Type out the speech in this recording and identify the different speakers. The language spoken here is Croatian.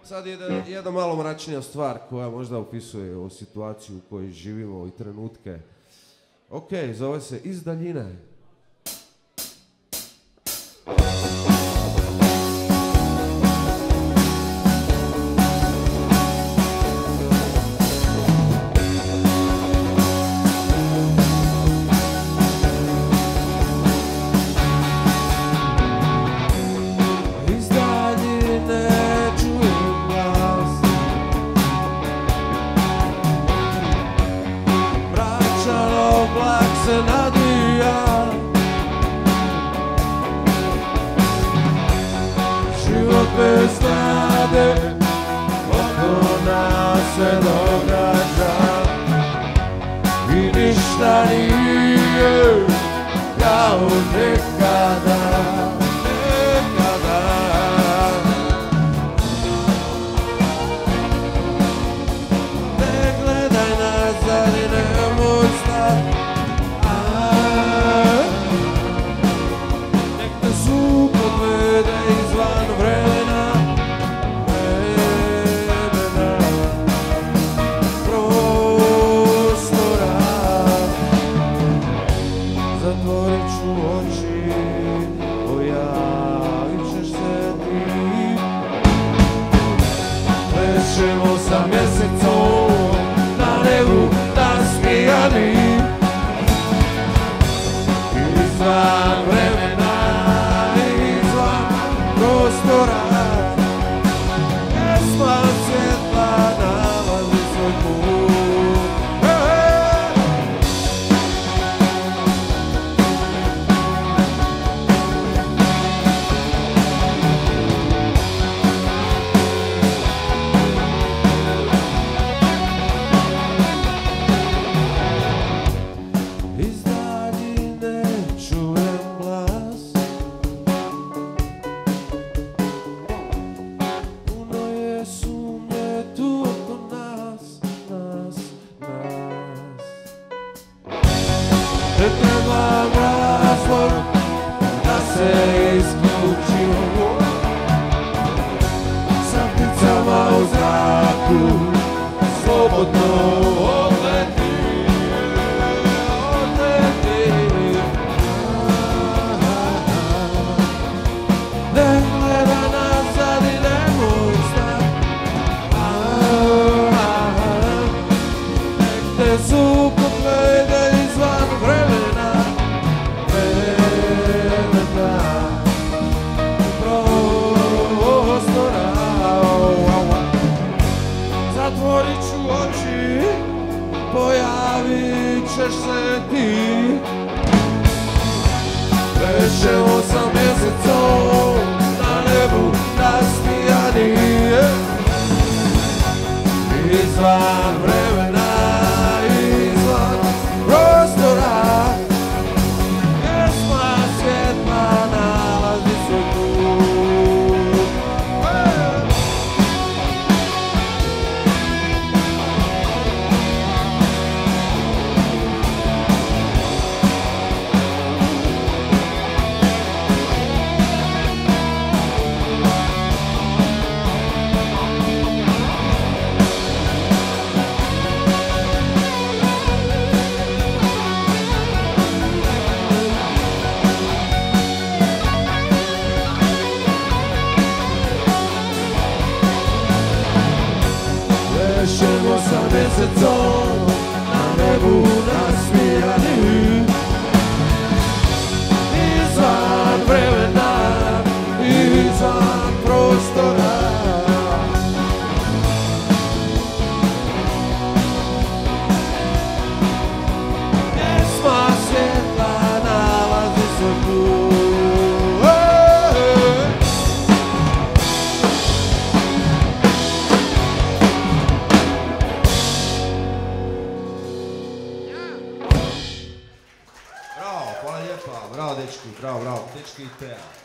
Speaker 1: Sad jedna malo mračnija stvar koja možda opisuje ovu situaciju u kojoj živimo i trenutke. Ok, zove se Iz daljine. Se nadvija, život bez nade oko nas se događa i ništa nije kao nekada. Ne gledaj nazad i nemoj stati, zatvorit ću oči, pojavit ćeš se ti. Plešemo sa mjesecom na nebu nasmijani, izvan vremena, izvan prostora. Pjesma svjetla nalazi svoj put. Ne trebam razlog da se isključimo, sa pticama u zraku slobodno odleti. Ne gledaj nazad i nemoj stati, nek te suko gleda izvan vremena, prostora. Zatvorit ću oči, pojavit ćeš se ti. Plešemo sa mjesecom na nebu nasmijani, izvan vremena, izvan prostora. Pjesma svjetla nalazi svoj put. Plešemo sa mjesecom na nebu nasmijani, izvan vremena, izvan prostora. Pjesma svjetla nalazi svoj put. Bravo, hvala lijepa, bravo dečki, bravo, dečki i Teja.